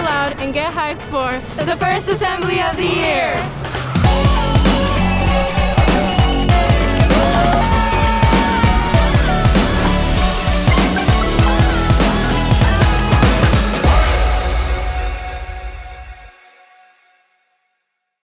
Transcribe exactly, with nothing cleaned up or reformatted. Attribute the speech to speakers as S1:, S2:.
S1: loud and get hyped for the first assembly of the year.